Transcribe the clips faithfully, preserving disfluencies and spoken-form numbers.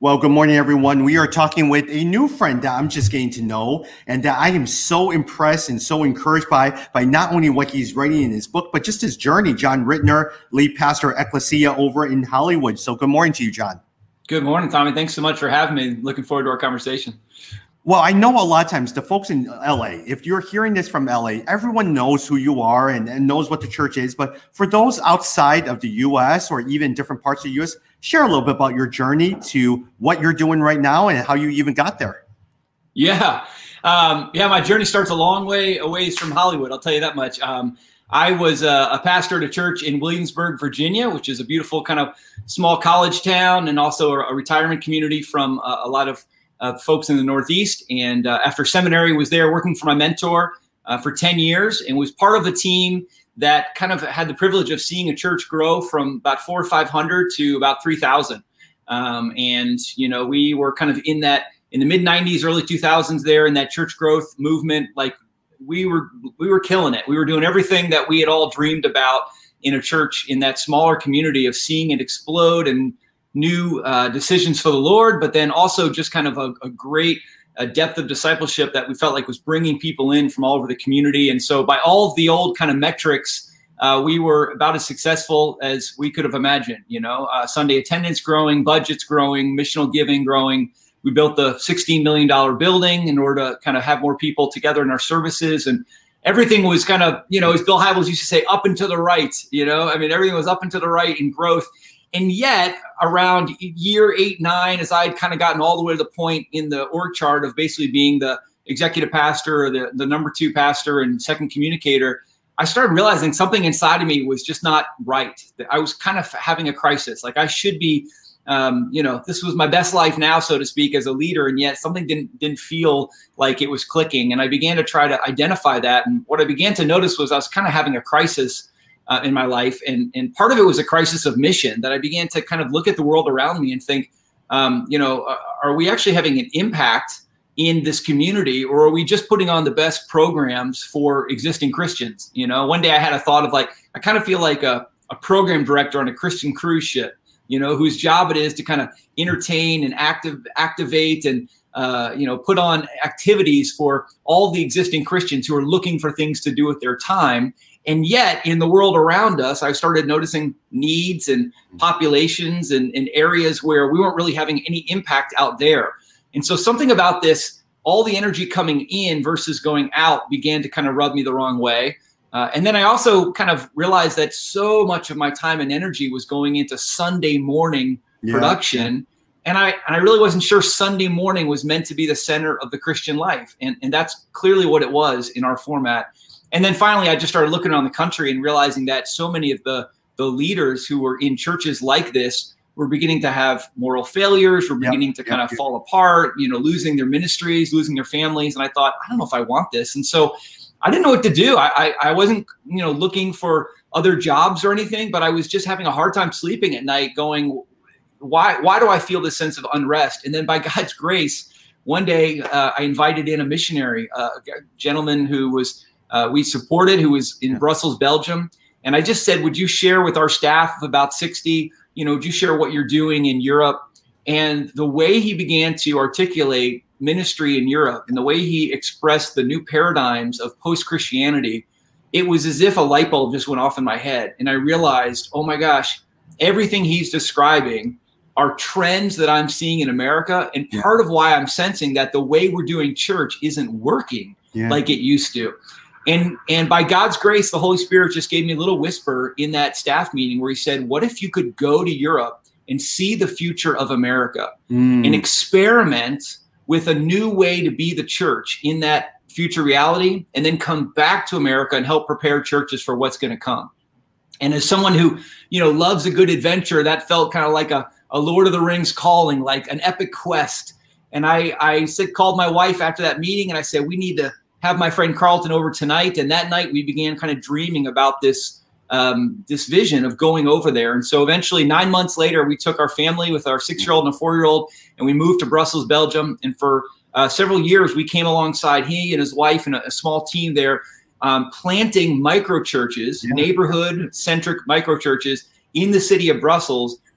Well, good morning, everyone. We are talking with a new friend that I'm just getting to know and that I am so impressed and so encouraged by, by not only what he's writing in his book, but just his journey. Jon Ritner, lead pastor at Ecclesia over in Hollywood. So good morning to you, Jon. Good morning, Tommy. Thanks so much for having me. Looking forward to our conversation. Well, I know a lot of times the folks in L A, if you're hearing this from L A, everyone knows who you are and, and knows what the church is. But for those outside of the U S or even different parts of the U S, share a little bit about your journey to what you're doing right now and how you even got there. Yeah. Um, yeah, my journey starts a long way away from Hollywood. I'll tell you that much. Um, I was a, a pastor at a church in Williamsburg, Virginia, which is a beautiful kind of small college town and also a, a retirement community from a, a lot of Uh, folks in the Northeast. And uh, after seminary, was there working for my mentor uh, for ten years and was part of a team that kind of had the privilege of seeing a church grow from about four or five hundred to about three thousand. Um, and, you know, we were kind of in that in the mid nineties, early two thousands there in that church growth movement. Like we were, we were killing it. We were doing everything that we had all dreamed about in a church in that smaller community of seeing it explode and new uh, decisions for the Lord, but then also just kind of a, a great uh, depth of discipleship that we felt like was bringing people in from all over the community. And so by all of the old kind of metrics, uh, we were about as successful as we could have imagined, you know, uh, Sunday attendance growing, budgets growing, missional giving growing. We built the sixteen million dollar building in order to kind of have more people together in our services. And everything was kind of, you know, as Bill Hybels used to say, up and to the right, you know, I mean, everything was up and to the right in growth. And yet around year eight, nine, as I had kind of gotten all the way to the point in the org chart of basically being the executive pastor or the, the number two pastor and second communicator, I started realizing something inside of me was just not right. That I was kind of having a crisis. Like I should be, um, you know, this was my best life now, so to speak, as a leader. And yet something didn't, didn't feel like it was clicking. And I began to try to identify that. And what I began to notice was I was kind of having a crisis Uh, in my life. And, and part of it was a crisis of mission that I began to kind of look at the world around me and think, um, you know, uh, are we actually having an impact in this community, or are we just putting on the best programs for existing Christians? You know, one day I had a thought of like, I kind of feel like a, a program director on a Christian cruise ship, you know, whose job it is to kind of entertain and active, activate and, uh, you know, put on activities for all the existing Christians who are looking for things to do with their time. And yet in the world around us, I started noticing needs and populations and, and areas where we weren't really having any impact out there. And so something about this, all the energy coming in versus going out began to kind of rub me the wrong way. Uh, and then I also kind of realized that so much of my time and energy was going into Sunday morning yeah. production. And I, and I really wasn't sure Sunday morning was meant to be the center of the Christian life. And, and that's clearly what it was in our format. And then finally, I just started looking around the country and realizing that so many of the, the leaders who were in churches like this were beginning to have moral failures, were beginning yep, to kind yep, of yep. fall apart, you know, losing their ministries, losing their families. And I thought, I don't know if I want this. And so I didn't know what to do. I, I, I wasn't, you know, looking for other jobs or anything, but I was just having a hard time sleeping at night going, why, why do I feel this sense of unrest? And then by God's grace, one day uh, I invited in a missionary, uh, a gentleman who was Uh, we supported, who was in yeah. Brussels, Belgium. And I just said, would you share with our staff of about sixty, you know, would you share what you're doing in Europe? And the way he began to articulate ministry in Europe and the way he expressed the new paradigms of post-Christianity, it was as if a light bulb just went off in my head. And I realized, oh my gosh, everything he's describing are trends that I'm seeing in America. And part yeah. of why I'm sensing that the way we're doing church isn't working yeah. like it used to. And and by God's grace, the Holy Spirit just gave me a little whisper in that staff meeting where he said, what if you could go to Europe and see the future of America mm. and experiment with a new way to be the church in that future reality, and then come back to America and help prepare churches for what's going to come. And as someone who, you know, loves a good adventure, that felt kind of like a, a Lord of the Rings calling, like an epic quest. And I, I said, called my wife after that meeting and I said, we need to have my friend Carlton over tonight. And that night we began kind of dreaming about this, um, this vision of going over there. And so eventually nine months later, we took our family with our six-year-old and a four-year-old, and we moved to Brussels, Belgium. And for uh, several years, we came alongside he and his wife and a, a small team there, um, planting micro churches, yeah. neighborhood-centric micro churches in the city of Brussels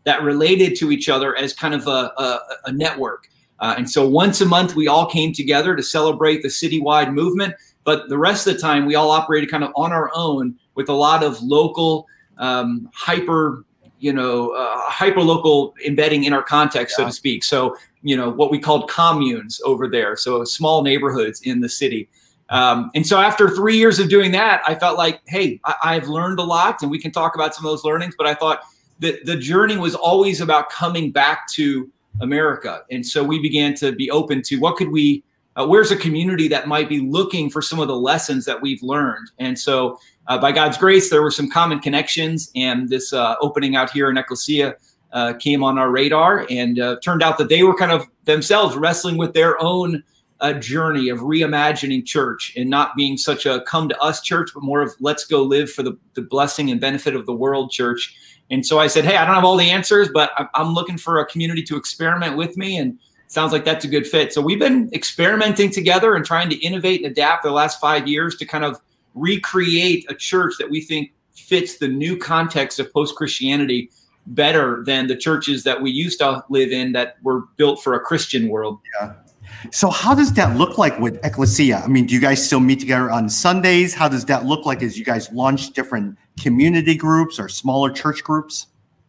that related to each other as kind of a, a, a network. Uh, and so once a month, we all came together to celebrate the citywide movement. But the rest of the time, we all operated kind of on our own with a lot of local, um, hyper, you know, uh, hyper local embedding in our context, yeah. so to speak. So, you know, what we called communes over there. So small neighborhoods in the city. Um, and so after three years of doing that, I felt like, hey, I, I've learned a lot, and we can talk about some of those learnings. But I thought that the journey was always about coming back to America. And so we began to be open to what could we, uh, where's a community that might be looking for some of the lessons that we've learned. And so uh, by God's grace, there were some common connections, and this uh, opening out here in Ecclesia uh, came on our radar, and uh, turned out that they were kind of themselves wrestling with their own a journey of reimagining church and not being such a come to us church, but more of let's go live for the, the blessing and benefit of the world church. And so I said, hey, I don't have all the answers, but I'm looking for a community to experiment with me. And it sounds like that's a good fit. So we've been experimenting together and trying to innovate and adapt the last five years to kind of recreate a church that we think fits the new context of post-Christianity better than the churches that we used to live in that were built for a Christian world. Yeah. So how does that look like with Ecclesia? I mean, do you guys still meet together on Sundays? How does that look like as you guys launch different community groups or smaller church groups?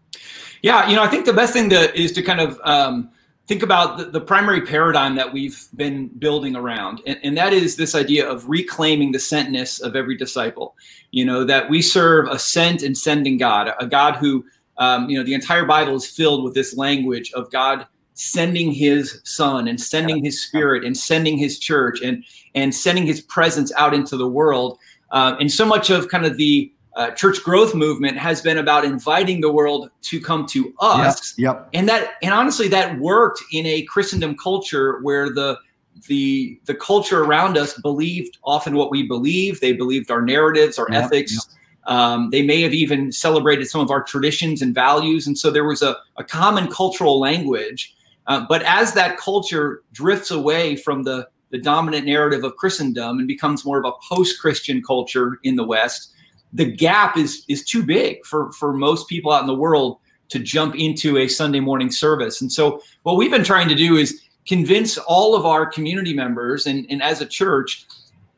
Yeah, you know, I think the best thing to, is to kind of um, think about the, the primary paradigm that we've been building around. And, and that is this idea of reclaiming the sentness of every disciple. You know, that we serve a sent and sending God, a God who, um, you know, the entire Bible is filled with this language of God sending his son and sending his spirit and sending his church and, and sending his presence out into the world. Uh, and so much of kind of the uh, church growth movement has been about inviting the world to come to us. Yep, yep. And that, and honestly, that worked in a Christendom culture where the, the, the culture around us believed often what we believe. They believed our narratives, our yep, ethics. Yep. Um, they may have even celebrated some of our traditions and values. And so there was a, a common cultural language. Uh, but as that culture drifts away from the, the dominant narrative of Christendom and becomes more of a post-Christian culture in the West, the gap is, is too big for, for most people out in the world to jump into a Sunday morning service. And so what we've been trying to do is convince all of our community members and, and as a church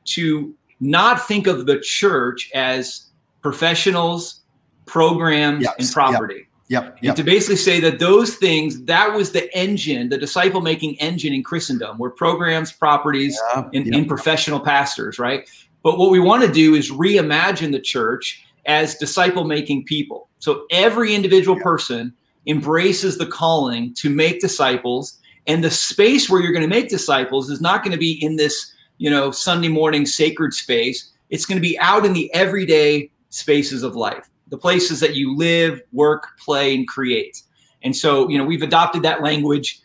to not think of the church as professionals, programs, yes, and property. Yep. Yep, yep. And to basically say that those things, that was the engine, the disciple-making engine in Christendom, were programs, properties, yeah, and, yep. and professional pastors, right? But what we want to do is reimagine the church as disciple-making people. So every individual yep. person embraces the calling to make disciples, and the space where you're going to make disciples is not going to be in this, you know, Sunday morning sacred space. It's going to be out in the everyday spaces of life. The places that you live, work, play, and create. And so, you know, we've adopted that language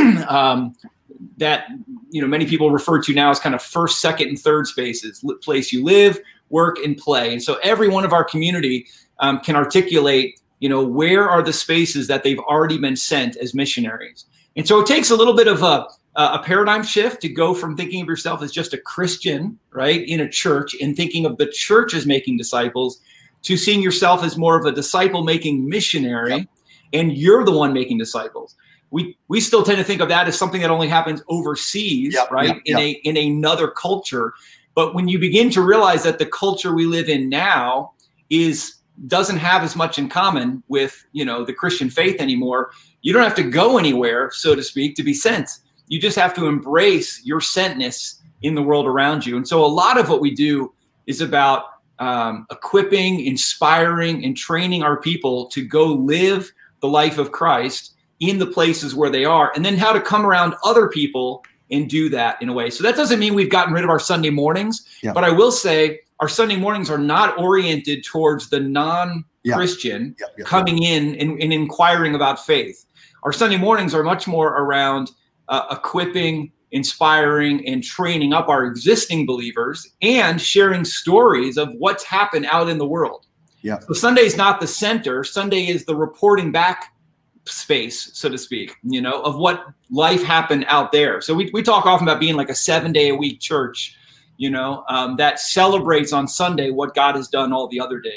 um, that, you know, many people refer to now as kind of first, second, and third spaces, place you live, work, and play. And so every one of our community um, can articulate, you know, where are the spaces that they've already been sent as missionaries. And so it takes a little bit of a, a paradigm shift to go from thinking of yourself as just a Christian, right, in a church, and thinking of the church as making disciples, to seeing yourself as more of a disciple-making missionary, yep. and you're the one making disciples. We we still tend to think of that as something that only happens overseas, yep, right, yep, in yep. a in another culture. But when you begin to realize that the culture we live in now is doesn't have as much in common with, you know, the Christian faith anymore, you don't have to go anywhere, so to speak, to be sent. You just have to embrace your sentness in the world around you. And so a lot of what we do is about Um, equipping, inspiring, and training our people to go live the life of Christ in the places where they are, and then how to come around other people and do that in a way. So that doesn't mean we've gotten rid of our Sunday mornings, yeah. but I will say our Sunday mornings are not oriented towards the non-Christian yeah. yeah, yeah, coming yeah. in and, and inquiring about faith. Our Sunday mornings are much more around uh, equipping, inspiring, and training up our existing believers and sharing stories of what's happened out in the world. Yeah. So Sunday is not the center. Sunday is the reporting back space, so to speak, you know, of what life happened out there. So we, we talk often about being like a seven day a week church, you know, um, that celebrates on Sunday what God has done all the other days.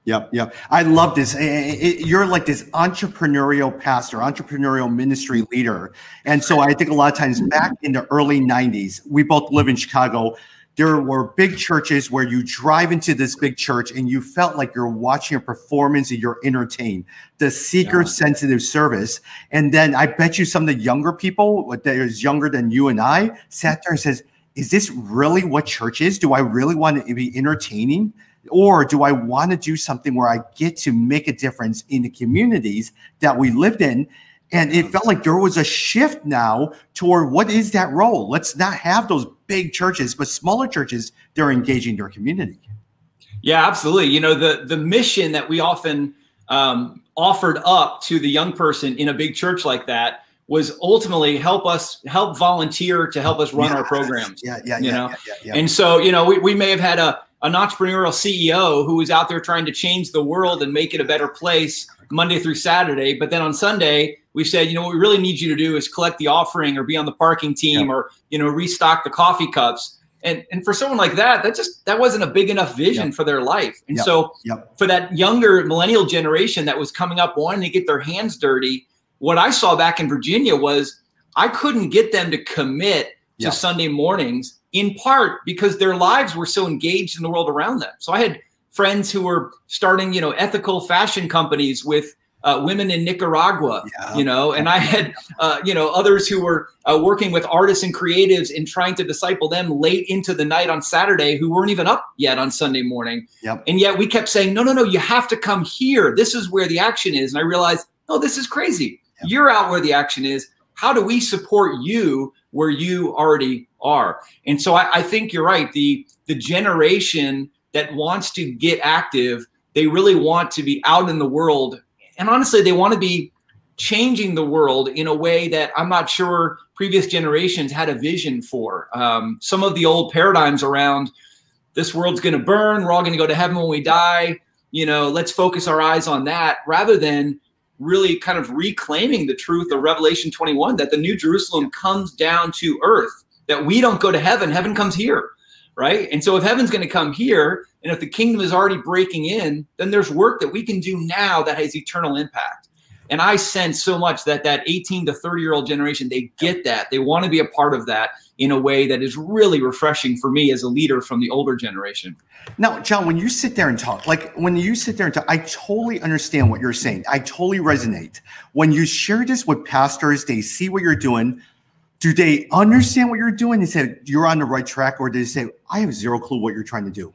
Yep, yep. I love this. It, it, you're like this entrepreneurial pastor, entrepreneurial ministry leader. And so I think a lot of times back in the early nineties, we both live in Chicago. There were big churches where you drive into this big church and you felt like you're watching a performance and you're entertained, the seeker-sensitive yeah. service. And then I bet you some of the younger people that is younger than you and I sat there and says, is this really what church is? Do I really want to be entertaining? Or do I want to do something where I get to make a difference in the communities that we lived in? And it felt like there was a shift now toward what is that role? Let's not have those big churches, but smaller churches that are engaging their community. Yeah, absolutely. You know, the, the mission that we often um, offered up to the young person in a big church like that was ultimately help us, help volunteer to help us run yeah, our programs. Yeah, yeah, you yeah, know? yeah, yeah, yeah. And so, you know, we, we may have had a, an entrepreneurial C E O who was out there trying to change the world and make it a better place Monday through Saturday. But then on Sunday, we said, you know, what we really need you to do is collect the offering or be on the parking team yeah. or, you know, restock the coffee cups. And, and for someone like that, that just, that wasn't a big enough vision yep. for their life. And yep. so yep. for that younger millennial generation that was coming up wanting to get their hands dirty, what I saw back in Virginia was I couldn't get them to commit to yep. Sunday mornings, in part because their lives were so engaged in the world around them. So I had friends who were starting, you know, ethical fashion companies with uh, women in Nicaragua, yeah. you know, and I had, uh, you know, others who were uh, working with artists and creatives and trying to disciple them late into the night on Saturday who weren't even up yet on Sunday morning. Yep. And yet we kept saying, no, no, no, you have to come here. This is where the action is. And I realized, oh, this is crazy. Yep. You're out where the action is. How do we support you where you already are? And so I, I think you're right. The, the generation that wants to get active, they really want to be out in the world. And honestly, they want to be changing the world in a way that I'm not sure previous generations had a vision for. Um, some of the old paradigms around this world's going to burn, we're all going to go to heaven when we die. You know, let's focus our eyes on that rather than really kind of reclaiming the truth of Revelation twenty-one, that the New Jerusalem comes down to earth, that we don't go to heaven, heaven comes here, right? And so if heaven's going to come here, and if the kingdom is already breaking in, then there's work that we can do now that has eternal impact. And I sense so much that that eighteen to thirty year old generation, they get that. They want to be a part of that in a way that is really refreshing for me as a leader from the older generation. Now, Jon, when you sit there and talk, like when you sit there and talk, I totally understand what you're saying. I totally resonate. When you share this with pastors, they see what you're doing. Do they understand what you're doing? They say you're on the right track, or do they say, I have zero clue what you're trying to do?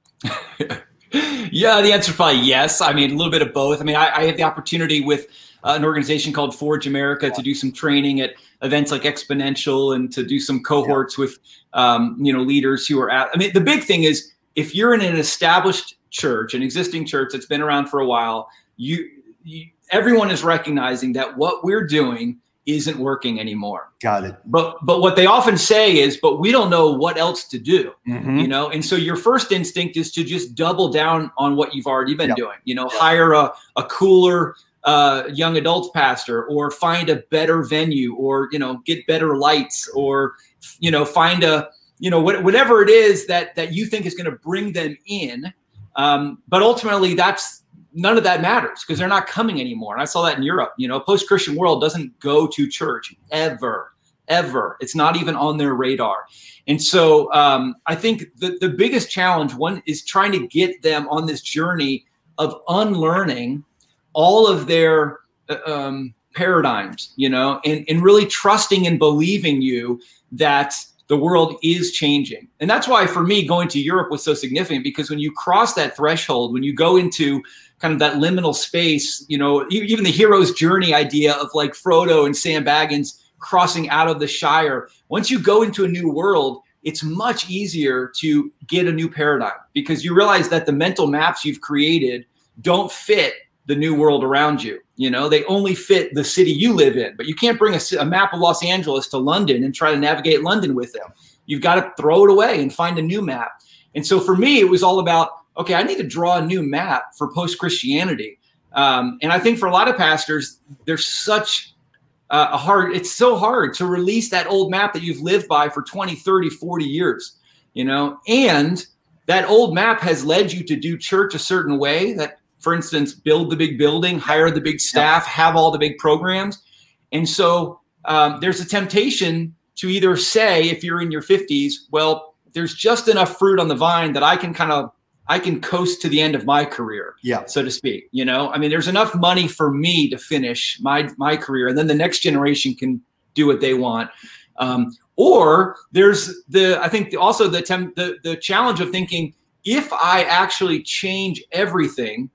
Yeah, the answer is probably yes. I mean, a little bit of both. I mean, I, I had the opportunity with uh, an organization called Forge America to do some training at events like Exponential and to do some cohorts yeah. with, um, you know, leaders who are at, I mean, the big thing is if you're in an established church, an existing church that's been around for a while, you, you everyone is recognizing that what we're doing isn't working anymore. Got it. But but what they often say is, but we don't know what else to do, mm-hmm. you know? And so your first instinct is to just double down on what you've already been yep. doing, you know, yep. hire a, a cooler uh, young adults pastor, or find a better venue, or, you know, get better lights, or, you know, find a, you know, what, whatever it is that, that you think is going to bring them in. Um, but ultimately that's, none of that matters because they're not coming anymore. And I saw that in Europe. You know, post-Christian world doesn't go to church ever, ever. It's not even on their radar. And so um, I think the, the biggest challenge, one, is trying to get them on this journey of unlearning all of their um, paradigms, you know, and, and really trusting and believing you that the world is changing. And that's why for me, going to Europe was so significant, because when you cross that threshold, when you go into kind of that liminal space, you know, even the hero's journey idea of like Frodo and Sam Baggins crossing out of the Shire, once you go into a new world, it's much easier to get a new paradigm, because you realize that the mental maps you've created don't fit the new world around you. You know, they only fit the city you live in, but you can't bring a, a map of Los Angeles to London and try to navigate London with them. You've got to throw it away and find a new map. And so for me, it was all about, okay, I need to draw a new map for post-Christianity. Um, and I think for a lot of pastors, there's such uh, a hard, it's so hard to release that old map that you've lived by for twenty, thirty, forty years, you know, and that old map has led you to do church a certain way that, for instance, build the big building, hire the big staff, have all the big programs. And so um, there's a temptation to either say, if you're in your fifties, well, there's just enough fruit on the vine that I can kind of, I can coast to the end of my career, yeah, so to speak. You know, I mean, there's enough money for me to finish my, my career, and then the next generation can do what they want. Um, or there's the, I think also the, temp, the, the challenge of thinking, if I actually change everything,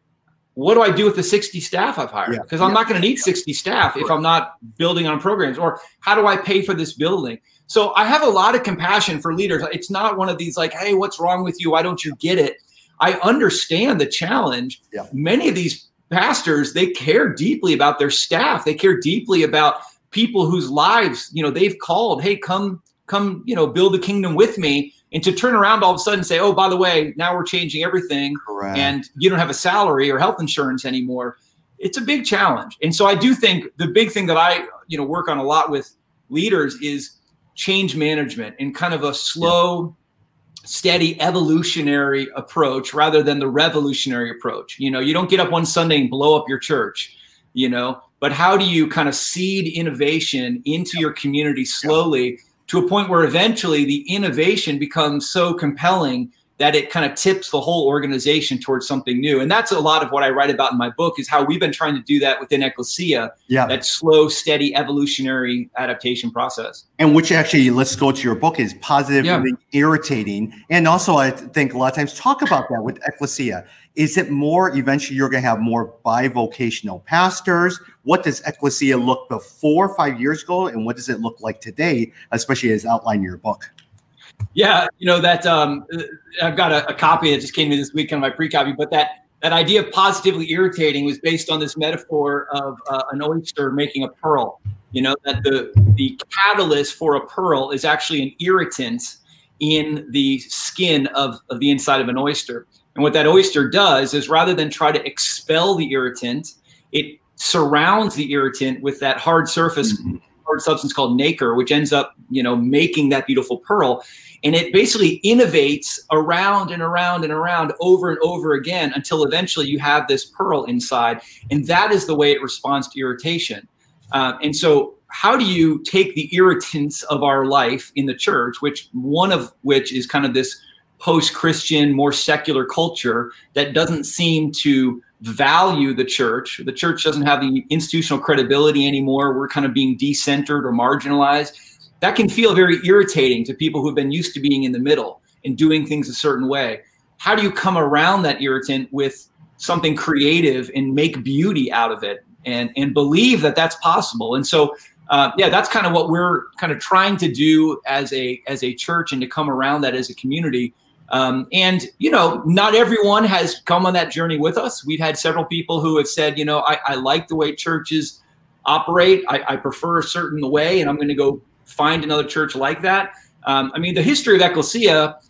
what do I do with the sixty staff I've hired? Because yeah. I'm yeah. not going to need sixty staff if I'm not building on programs. Or how do I pay for this building? So I have a lot of compassion for leaders. It's not one of these like, hey, what's wrong with you? Why don't you get it? I understand the challenge. Yeah. Many of these pastors, they care deeply about their staff. They care deeply about people whose lives, you know, they've called, hey, come, come, you know, build the kingdom with me. And to turn around all of a sudden and say, oh, by the way, now we're changing everything. Correct. And you don't have a salary or health insurance anymore. It's a big challenge. And so I do think the big thing that I, you know, work on a lot with leaders is change management and kind of a slow, yeah. steady evolutionary approach rather than the revolutionary approach. You know, you don't get up one Sunday and blow up your church, you know, but how do you kind of seed innovation into your community slowly, yeah. to a point where eventually the innovation becomes so compelling that it kind of tips the whole organization towards something new. And that's a lot of what I write about in my book, is how we've been trying to do that within Ecclesia, yeah. that slow, steady evolutionary adaptation process. And which actually, let's go to your book, is positively yeah. irritating. And also I think a lot of times talk about that with Ecclesia. Is it more, eventually you're going to have more bivocational pastors? What does Ecclesia look before five years ago? And what does it look like today, especially as outlined in your book? Yeah, you know, that um, I've got a, a copy that just came to me this week, kind of my pre-copy, but that that idea of positively irritating was based on this metaphor of uh, an oyster making a pearl. You know, that the the catalyst for a pearl is actually an irritant in the skin of, of the inside of an oyster. And what that oyster does is, rather than try to expel the irritant, it surrounds the irritant with that hard surface, mm-hmm. hard substance called nacre, which ends up, you know, making that beautiful pearl. And it basically innovates around and around and around over and over again until eventually you have this pearl inside. And that is the way it responds to irritation. Uh, and so how do you take the irritants of our life in the church, which one of which is kind of this post-Christian, more secular culture that doesn't seem to value the church. The church doesn't have the institutional credibility anymore. We're kind of being decentered or marginalized. That can feel very irritating to people who've been used to being in the middle and doing things a certain way. How do you come around that irritant with something creative and make beauty out of it, and, and believe that that's possible? And so, uh, yeah, that's kind of what we're kind of trying to do as a, as a church, and to come around that as a community. Um, and, you know, not everyone has come on that journey with us. We've had several people who have said, you know, I, I like the way churches operate. I, I prefer a certain way, and I'm going to go find another church like that. Um, I mean, the history of Ecclesia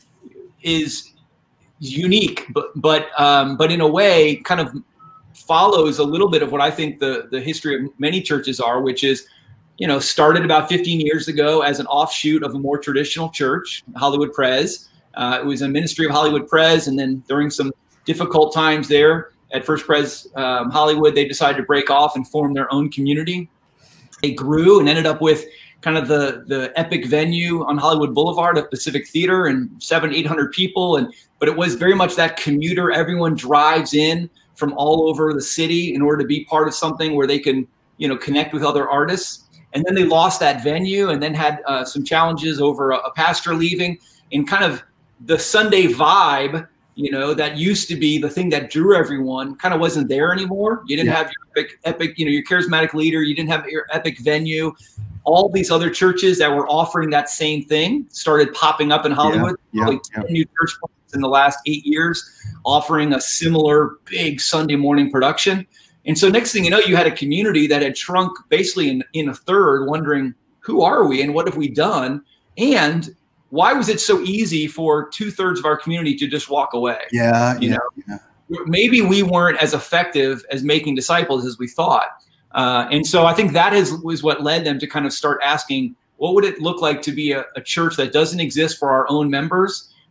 is unique, but but um, but in a way kind of follows a little bit of what I think the, the history of many churches are, which is, you know, started about fifteen years ago as an offshoot of a more traditional church, Hollywood Pres. Uh, it was a ministry of Hollywood Pres, and then during some difficult times there at First Pres um, Hollywood, they decided to break off and form their own community. They grew and ended up with kind of the the epic venue on Hollywood Boulevard at Pacific Theater, and seven, eight hundred people. And but it was very much that commuter. Everyone drives in from all over the city in order to be part of something where they can, you know, connect with other artists. And then they lost that venue, and then had uh, some challenges over a, a pastor leaving, and kind of the Sunday vibe, you know, that used to be the thing that drew everyone, kind of wasn't there anymore. You didn't yeah. have your epic, epic, you know, your charismatic leader. You didn't have your epic venue. All these other churches that were offering that same thing started popping up in Hollywood. Yeah, Probably yeah, ten yeah. new church plants in the last eight years, offering a similar big Sunday morning production. And so next thing you know, you had a community that had shrunk basically in, in a third, wondering, who are we and what have we done? And why was it so easy for two thirds of our community to just walk away? Yeah, you yeah, know, yeah. Maybe we weren't as effective as making disciples as we thought. Uh, and so I think that is was what led them to kind of start asking, what would it look like to be a, a church that doesn't exist for our own members,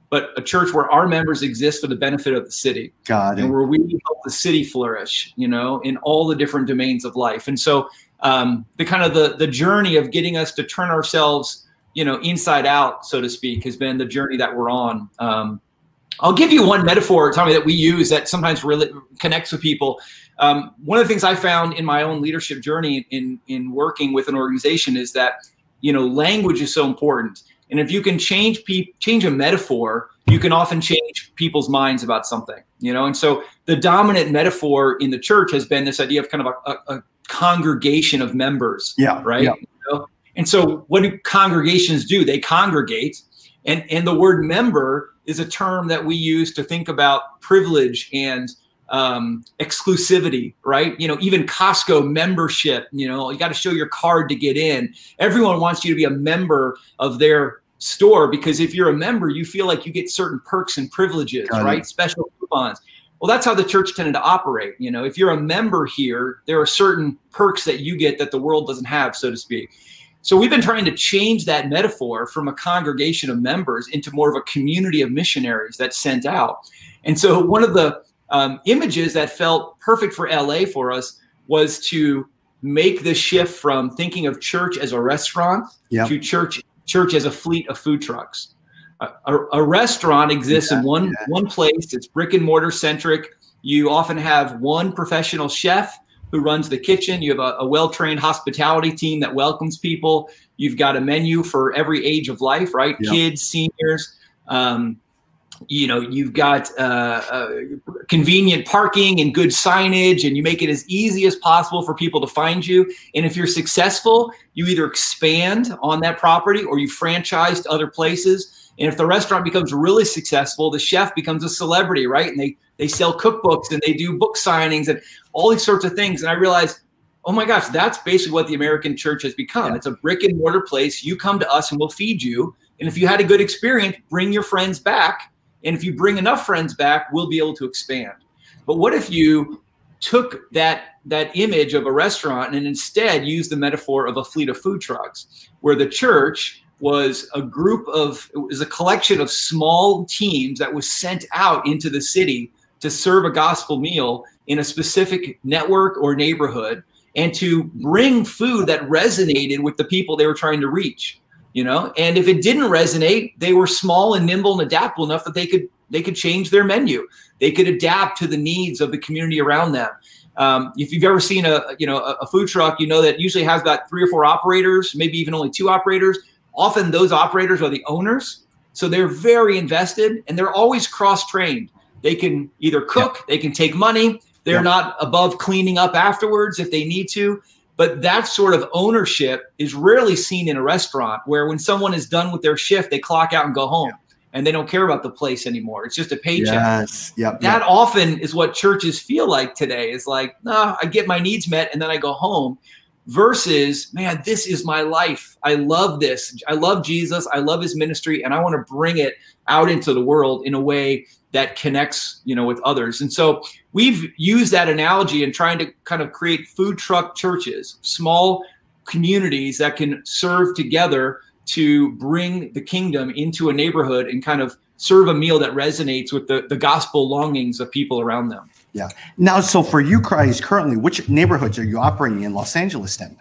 but a church where our members exist for the benefit of the city. Got it. And where we help the city flourish, you know, in all the different domains of life. And so um, the kind of the, the journey of getting us to turn ourselves, you know, inside out, so to speak, has been the journey that we're on. Um, I'll give you one metaphor, Tommy, that we use that sometimes really connects with people. Um, one of the things I found in my own leadership journey in, in working with an organization is that, you know, language is so important. And if you can change pe- change a metaphor, you can often change people's minds about something, you know? And so the dominant metaphor in the church has been this idea of kind of a, a, a congregation of members, yeah, right? Yeah. You know? And so what do congregations do? They congregate. And, and the word member is a term that we use to think about privilege and um, exclusivity, right? You know, even Costco membership, you know, you got to show your card to get in. Everyone wants you to be a member of their store, because if you're a member, you feel like you get certain perks and privileges, Got right? it. Special coupons. Well, that's how the church tended to operate. You know, if you're a member here, there are certain perks that you get that the world doesn't have, so to speak. So we've been trying to change that metaphor from a congregation of members into more of a community of missionaries that's sent out. And so one of the um, images that felt perfect for L A for us was to make the shift from thinking of church as a restaurant yep. to church church as a fleet of food trucks. A, a, a restaurant exists yeah, in one, yeah. one place. It's brick and mortar centric. You often have one professional chef who runs the kitchen. You have a, a well-trained hospitality team that welcomes people. You've got a menu for every age of life, right? Yep. Kids, seniors. Um, you know, you've got uh, uh, convenient parking and good signage, and you make it as easy as possible for people to find you. And if you're successful, you either expand on that property or you franchise to other places. And if the restaurant becomes really successful, the chef becomes a celebrity, right? And they they sell cookbooks and they do book signings and all these sorts of things. And I realized, oh my gosh, that's basically what the American church has become. Yeah. It's a brick and mortar place. You come to us and we'll feed you. And if you had a good experience, bring your friends back. And if you bring enough friends back, we'll be able to expand. But what if you took that, that image of a restaurant and instead used the metaphor of a fleet of food trucks, where the church was a group of, it was a collection of small teams that was sent out into the city to serve a gospel meal in a specific network or neighborhood, and to bring food that resonated with the people they were trying to reach, you know? And if it didn't resonate, they were small and nimble and adaptable enough that they could, they could change their menu. They could adapt to the needs of the community around them. Um, if you've ever seen a, you know, a, a food truck, you know that usually has about three or four operators, maybe even only two operators. Often those operators are the owners. So they're very invested and they're always cross-trained. They can either cook, yeah. they can take money. They're yeah. not above cleaning up afterwards if they need to. But that sort of ownership is rarely seen in a restaurant, where when someone is done with their shift, they clock out and go home yeah. and they don't care about the place anymore. It's just a paycheck. Yes. Yep. That yep. often is what churches feel like today. Is like, no, I get my needs met and then I go home. Versus, man, this is my life. I love this. I love Jesus. I love his ministry, and I want to bring it out into the world in a way that connects, you know, with others. And so we've used that analogy in trying to kind of create food truck churches, small communities that can serve together to bring the kingdom into a neighborhood and kind of serve a meal that resonates with the, the gospel longings of people around them. Yeah. Now, so for you guys currently, which neighborhoods are you operating in Los Angeles then?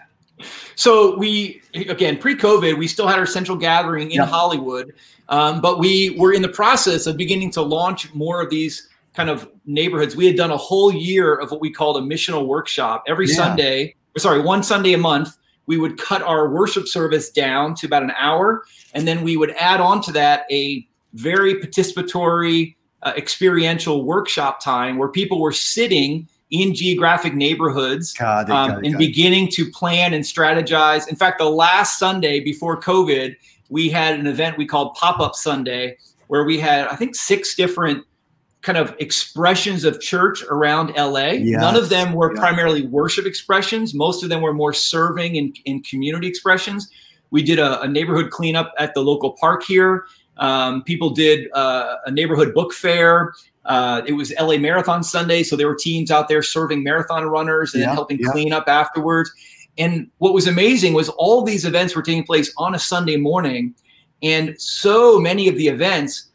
So we, again, pre-COVID, we still had our central gathering in yep. Hollywood, um, but we were in the process of beginning to launch more of these kind of neighborhoods. We had done a whole year of what we called a missional workshop. Every yeah. Sunday, sorry, one Sunday a month, we would cut our worship service down to about an hour, and then we would add on to that a very participatory, uh, experiential workshop time where people were sitting in geographic neighborhoods God, um, God, and God. beginning to plan and strategize. In fact, the last Sunday before COVID, we had an event we called Pop-Up Sunday, where we had, I think, six different kind of expressions of church around L A. Yes. None of them were yes. primarily worship expressions. Most of them were more serving and, and community expressions. We did a, a neighborhood cleanup at the local park here. Um, people did uh, a neighborhood book fair. Uh, it was L A Marathon Sunday, so there were teams out there serving marathon runners and yeah, then helping yeah. clean up afterwards. And what was amazing was all these events were taking place on a Sunday morning, and so many of the events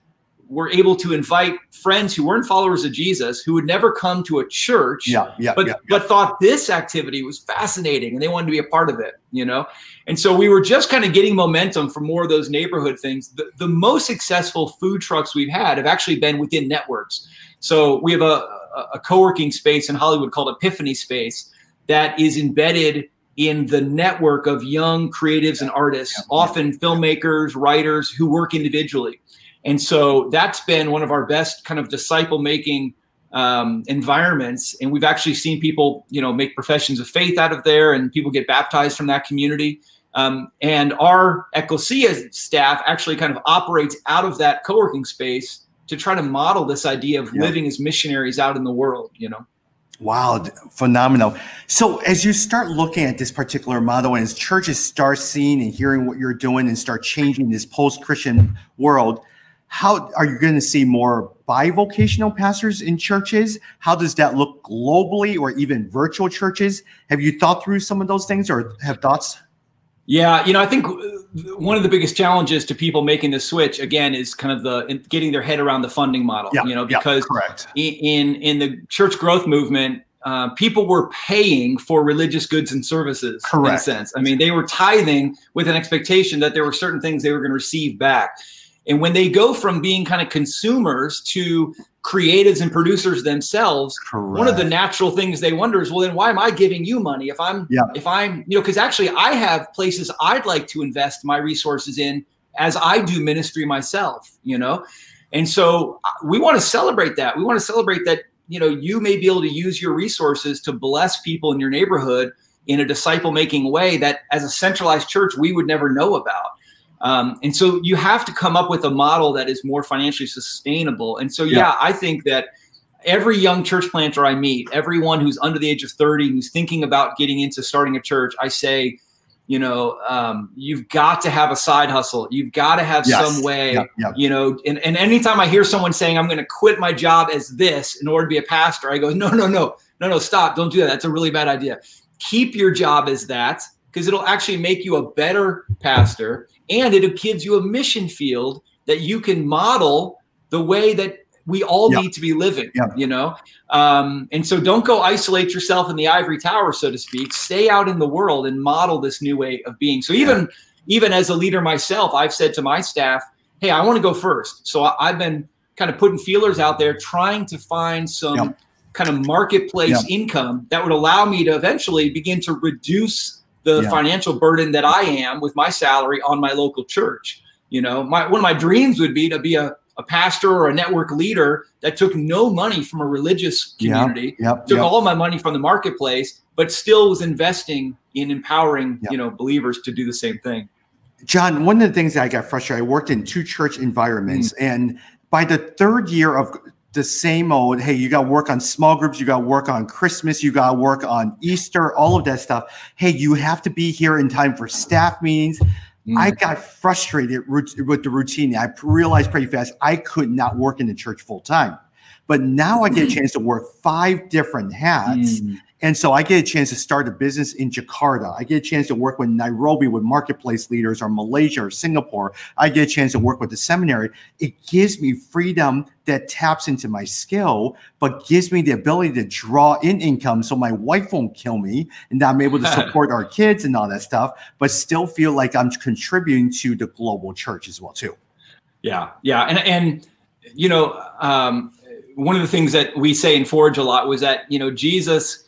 were able to invite friends who weren't followers of Jesus, who would never come to a church, yeah, yeah, but yeah, yeah. but thought this activity was fascinating and they wanted to be a part of it, you know? And so we were just kind of getting momentum for more of those neighborhood things. The, the most successful food trucks we've had have actually been within networks. So we have a, a, a co-working space in Hollywood called Epiphany Space that is embedded in the network of young creatives and artists, yeah, often yeah, filmmakers, writers who work individually. And so that's been one of our best kind of disciple making um, environments. And we've actually seen people, you know, make professions of faith out of there, and people get baptized from that community. Um, and our Ecclesia staff actually kind of operates out of that co-working space to try to model this idea of yeah. living as missionaries out in the world, you know. Wow, phenomenal. So as you start looking at this particular model, and as churches start seeing and hearing what you're doing and start changing this post-Christian world, how are you going to see more bivocational pastors in churches? How does that look globally, or even virtual churches? Have you thought through some of those things, or have thoughts? Yeah, you know, I think one of the biggest challenges to people making the switch, again, is kind of the getting their head around the funding model, yeah, you know, because yeah, correct. in in the church growth movement, uh, people were paying for religious goods and services, correct, in a sense. I mean, they were tithing with an expectation that there were certain things they were going to receive back. And when they go from being kind of consumers to creatives and producers themselves, correct, one of the natural things they wonder is, well, then why am I giving you money if I'm, yeah. if I'm, you know, because actually I have places I'd like to invest my resources in as I do ministry myself, you know? And so we want to celebrate that. We want to celebrate that, you know, you may be able to use your resources to bless people in your neighborhood in a disciple-making way that as a centralized church, we would never know about. Um, and so you have to come up with a model that is more financially sustainable. And so, yeah, yeah, I think that every young church planter I meet, everyone who's under the age of thirty, who's thinking about getting into starting a church, I say, you know, um, you've got to have a side hustle. You've got to have yes. some way, yeah, yeah. you know, and, and anytime I hear someone saying, I'm going to quit my job as this in order to be a pastor, I go, no, no, no, no, no, stop. Don't do that. That's a really bad idea. Keep your job as that, because it'll actually make you a better pastor. And it gives you a mission field that you can model the way that we all yep. need to be living, yep. you know? Um, and so don't go isolate yourself in the ivory tower, so to speak. Stay out in the world and model this new way of being. So even, yeah. even as a leader myself, I've said to my staff, hey, I want to go first. So I, I've been kind of putting feelers out there, trying to find some yep. kind of marketplace yep. income that would allow me to eventually begin to reduce the yeah. financial burden that I am with my salary on my local church. You know, my, one of my dreams would be to be a, a pastor or a network leader that took no money from a religious community, yep, yep, took yep. all my money from the marketplace, but still was investing in empowering, yep. you know, believers to do the same thing. John, one of the things that I got frustrated, I worked in two church environments, mm. and by the third year of the same old, hey, you got to work on small groups, you got to work on Christmas, you got to work on Easter, all of that stuff. Hey, you have to be here in time for staff meetings. Mm. I got frustrated with the routine. I realized pretty fast I could not work in the church full time. But now I get a chance to work five different hats. Mm. And so I get a chance to start a business in Jakarta. I get a chance to work with Nairobi with marketplace leaders, or Malaysia or Singapore. I get a chance to work with the seminary. It gives me freedom that taps into my skill, but gives me the ability to draw in income so my wife won't kill me, and I'm able to support our kids and all that stuff, but still feel like I'm contributing to the global church as well too. Yeah, yeah. And, and you know, um, one of the things that we say in Forge a lot was that, you know, Jesus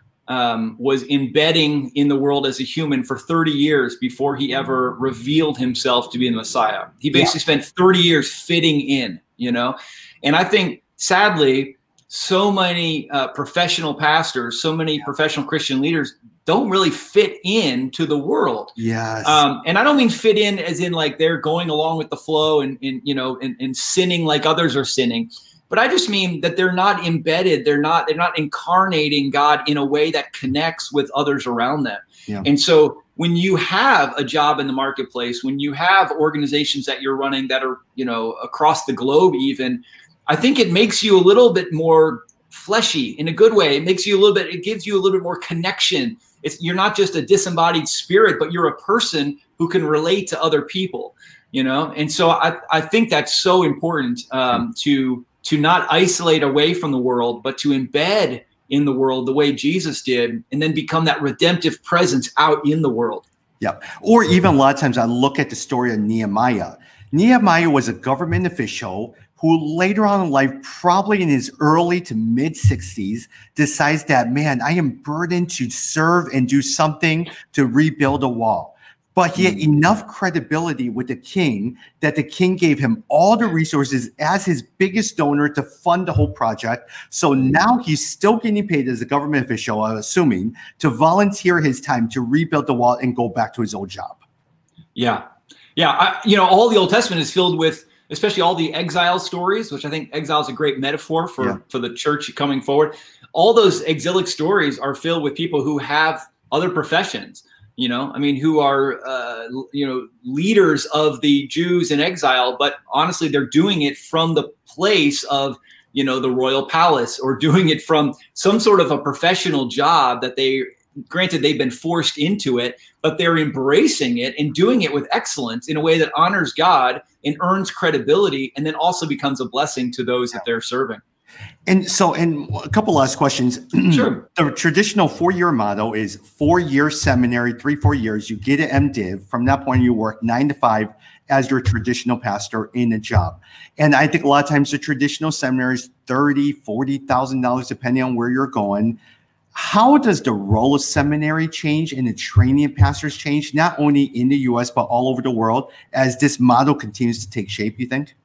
Um, was embedding in the world as a human for thirty years before he ever revealed himself to be the Messiah. He basically yeah. spent thirty years fitting in, you know? And I think, sadly, so many uh, professional pastors, so many professional Christian leaders don't really fit in to the world. Yes. Um, and I don't mean fit in as in like they're going along with the flow and, and you know, and, and sinning like others are sinning. But I just mean that they're not embedded. They're not, they're not incarnating God in a way that connects with others around them. Yeah. And so when you have a job in the marketplace, when you have organizations that you're running that are, you know, across the globe even, I think it makes you a little bit more fleshy in a good way. It makes you a little bit, it gives you a little bit more connection. It's, you're not just a disembodied spirit, but you're a person who can relate to other people. you know? And so I, I think that's so important um, to, to not isolate away from the world, but to embed in the world the way Jesus did, and then become that redemptive presence out in the world. Yeah. Or even a lot of times I look at the story of Nehemiah. Nehemiah was a government official who later on in life, probably in his early to mid sixties, decides that, man, I am burdened to serve and do something to rebuild a wall. But he had enough credibility with the king that the king gave him all the resources as his biggest donor to fund the whole project. So now he's still getting paid as a government official, I'm assuming, to volunteer his time to rebuild the wall and go back to his old job. Yeah. Yeah. I, you know, all the Old Testament is filled with, especially all the exile stories, which I think exile is a great metaphor for, yeah. for the church coming forward. All those exilic stories are filled with people who have other professions. You know, I mean, who are, uh, you know, leaders of the Jews in exile, but honestly, they're doing it from the place of, you know, the royal palace, or doing it from some sort of a professional job that they, granted, they've been forced into it, but they're embracing it and doing it with excellence in a way that honors God and earns credibility, and then also becomes a blessing to those that they're serving. And so, and a couple last questions. Sure. The traditional four-year model is four-year seminary, three, four years. You get an M Div. From that point, you work nine to five as your traditional pastor in a job. And I think a lot of times the traditional seminary is thirty thousand dollars, forty thousand dollars, depending on where you're going. How does the role of seminary change and the training of pastors change, not only in the U S, but all over the world, as this model continues to take shape, you think?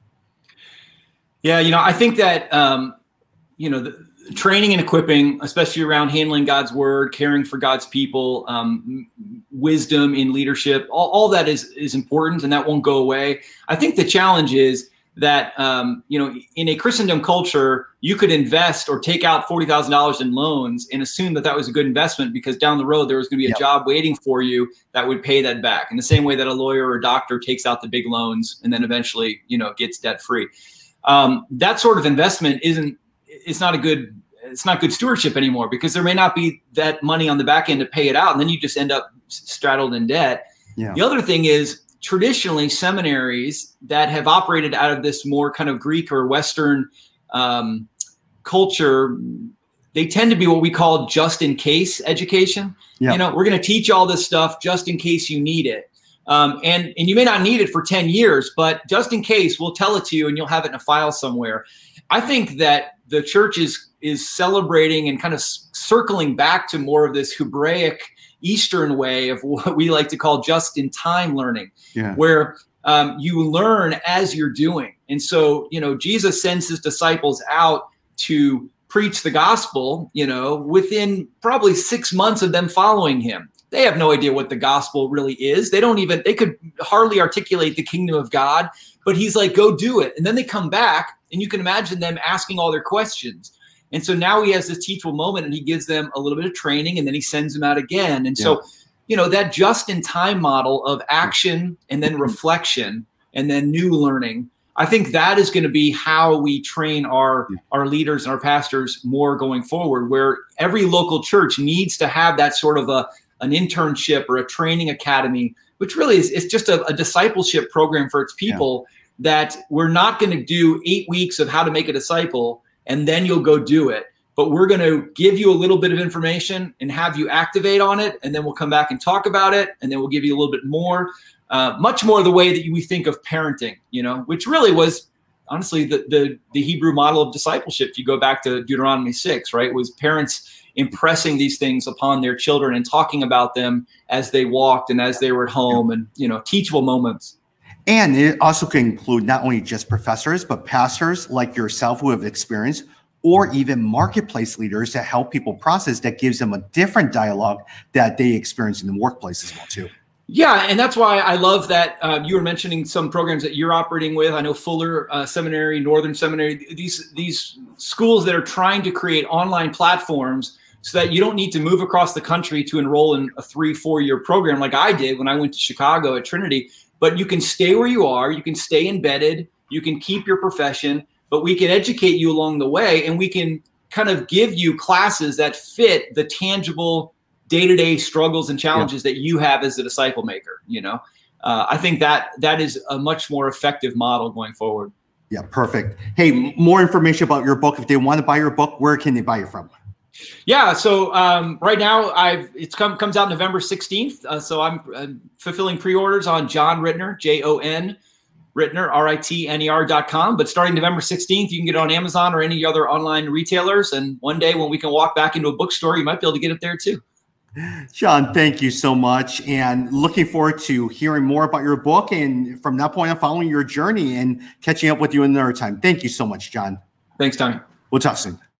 Yeah, you know, I think that, um, you know, the training and equipping, especially around handling God's word, caring for God's people, um, wisdom in leadership, all, all that is, is important, and that won't go away. I think the challenge is that, um, you know, in a Christendom culture, you could invest or take out forty thousand dollars in loans and assume that that was a good investment, because down the road, there was going to be a yep. job waiting for you that would pay that back, in the same way that a lawyer or a doctor takes out the big loans and then eventually, you know, gets debt free. Um, that sort of investment isn't, it's not a good, it's not good stewardship anymore, because there may not be that money on the back end to pay it out. And then you just end up straddled in debt. Yeah. The other thing is, traditionally, seminaries that have operated out of this more kind of Greek or Western um, culture, they tend to be what we call just in case education. Yeah. You know, we're going to teach all this stuff just in case you need it. Um, and, and you may not need it for ten years, but just in case, we'll tell it to you and you'll have it in a file somewhere. I think that the church is, is celebrating and kind of circling back to more of this Hebraic Eastern way of what we like to call just-in-time learning, yeah. where um, you learn as you're doing. And so, you know, Jesus sends his disciples out to preach the gospel, you know, within probably six months of them following him. They have no idea what the gospel really is. They don't even, they could hardly articulate the kingdom of God, but he's like, go do it. And then they come back, and you can imagine them asking all their questions. And so now he has this teachable moment, and he gives them a little bit of training, and then he sends them out again. And yeah. so, you know, that just-in-time model of action and then reflection and then new learning, I think that is going to be how we train our, our leaders and our pastors more going forward, where every local church needs to have that sort of a, an internship or a training academy, which really is, is just a, a discipleship program for its people, yeah. that we're not going to do eight weeks of how to make a disciple and then you'll go do it. But we're going to give you a little bit of information and have you activate on it. And then we'll come back and talk about it. And then we'll give you a little bit more, uh, much more the way that we think of parenting, you know, which really was honestly the, the, the Hebrew model of discipleship. If you go back to Deuteronomy six, right, was parents impressing these things upon their children and talking about them as they walked and as they were at home, and, you know, teachable moments. And it also can include not only just professors, but pastors like yourself who have experience, or even marketplace leaders to help people process, that gives them a different dialogue that they experience in the workplace as well, too. Yeah, and that's why I love that uh, you were mentioning some programs that you're operating with. I know Fuller uh, Seminary, Northern Seminary, these, these schools that are trying to create online platforms so that you don't need to move across the country to enroll in a three, four-year program like I did when I went to Chicago at Trinity. But you can stay where you are, you can stay embedded, you can keep your profession, but we can educate you along the way, and we can kind of give you classes that fit the tangible day-to-day struggles and challenges yeah. that you have as a disciple maker, you know? uh, I think that that is a much more effective model going forward. Yeah, perfect. Hey, more information about your book. If they want to buy your book, where can they buy it from? Yeah, so um, right now I've it's come comes out November sixteenth. Uh, so I'm uh, fulfilling pre-orders on Jon Ritner, J O N Ritner, R I T N E R dot com. But starting November sixteenth, you can get it on Amazon or any other online retailers. And one day when we can walk back into a bookstore, you might be able to get it there too. Jon, thank you so much. And looking forward to hearing more about your book. And from that point on, following your journey and catching up with you another time. Thank you so much, Jon. Thanks, Tommy. We'll talk soon.